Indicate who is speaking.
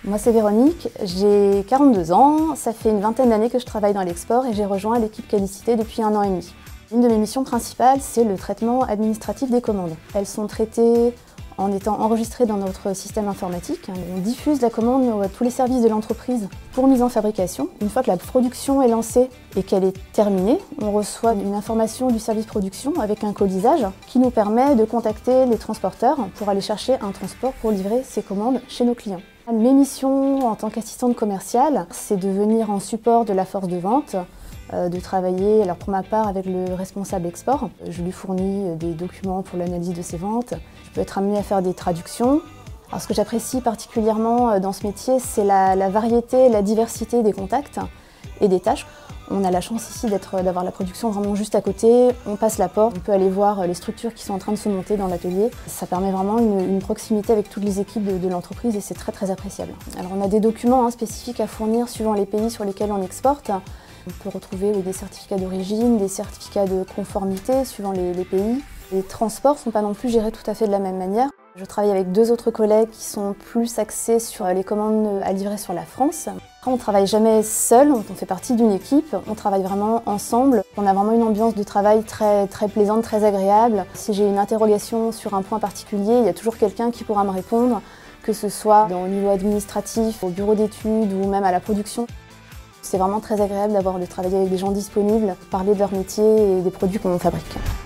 Speaker 1: Moi c'est Véronique, j'ai 42 ans, ça fait une vingtaine d'années que je travaille dans l'export et j'ai rejoint l'équipe Qualicité depuis 1 an et demi. Une de mes missions principales, c'est le traitement administratif des commandes. Elles sont traitées en étant enregistrées dans notre système informatique. On diffuse la commande à tous les services de l'entreprise pour mise en fabrication. Une fois que la production est lancée et qu'elle est terminée, on reçoit une information du service production avec un colisage qui nous permet de contacter les transporteurs pour aller chercher un transport pour livrer ces commandes chez nos clients. Mes missions en tant qu'assistante commerciale, c'est de venir en support de la force de vente, de travailler alors pour ma part avec le responsable export. Je lui fournis des documents pour l'analyse de ses ventes. Je peux être amenée à faire des traductions. Alors ce que j'apprécie particulièrement dans ce métier, c'est la variété, la diversité des contacts et des tâches. On a la chance ici d'avoir la production vraiment juste à côté. On passe la porte, on peut aller voir les structures qui sont en train de se monter dans l'atelier. Ça permet vraiment une proximité avec toutes les équipes de l'entreprise et c'est très très appréciable. Alors on a des documents spécifiques à fournir suivant les pays sur lesquels on exporte. On peut retrouver des certificats d'origine, des certificats de conformité suivant les pays. Les transports ne sont pas non plus gérés tout à fait de la même manière. Je travaille avec 2 autres collègues qui sont plus axés sur les commandes à livrer sur la France. On ne travaille jamais seul, on fait partie d'une équipe, on travaille vraiment ensemble. On a vraiment une ambiance de travail très plaisante, très agréable. Si j'ai une interrogation sur un point particulier, il y a toujours quelqu'un qui pourra me répondre, que ce soit au niveau administratif, au bureau d'études ou même à la production. C'est vraiment très agréable de travailler avec des gens disponibles, parler de leur métier et des produits qu'on fabrique.